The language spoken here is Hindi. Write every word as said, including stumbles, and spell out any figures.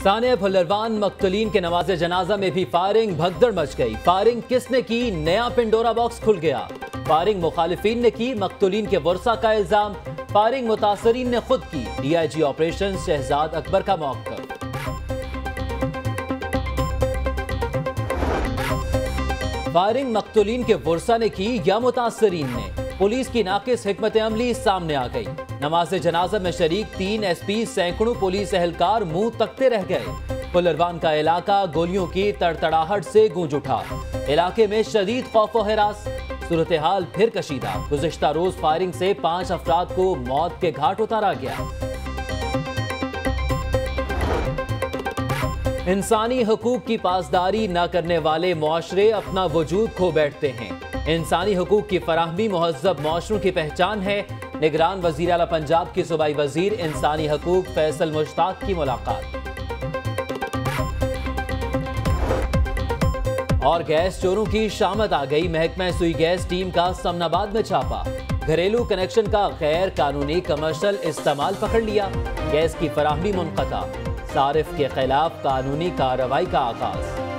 सानिया फुल्लरवान मकतूलीन के नवाज़े जनाजा में भी फायरिंग, भगदड़ मच गई। फायरिंग किसने की? नया पिंडोरा बॉक्स खुल गया। फायरिंग मुखालिफिन ने की, मकतूलीन के वर्सा का इल्जाम। फायरिंग मुतासरीन ने खुद की। डीआईजी ऑपरेशन शहजाद अकबर का मौक़िफ़। फायरिंग मकतूलीन के वर्सा ने की या मुतासरीन ने? पुलिस की नाकिस हिकमत अमली सामने आ गई। नमाज़े जनाजा में शरीक तीन एस पी, सैकड़ों पुलिस एहलकार मुंह तकते रह गए। फुल्लरवान का इलाका गोलियों की तड़तड़ाहट से गूंज उठा। इलाके में शदीद खौफ व हिरास। सूरत हाल फिर कशीदा। गुज़िश्ता रोज फायरिंग से पांच अफराद को मौत के घाट उतारा गया। इंसानी हकूक की पासदारी न करने वाले मुआशरे अपना वजूद खो बैठते हैं। इंसानी हकूक की फराहमी मुहज़्ज़ब मुआशरों की पहचान है। निगरान वज़ीर आला पंजाब की सूबाई वज़ीर इंसानी हकूक फैसल मुश्ताक की मुलाकात। और गैस चोरों की शामत आ गई। महकमा सुई गैस टीम का समनाबाद में छापा। घरेलू कनेक्शन का गैर कानूनी कमर्शियल इस्तेमाल पकड़ लिया। गैस की फराहमी मुनक़ता। सारिफ के खिलाफ कानूनी कार्रवाई का आगाज।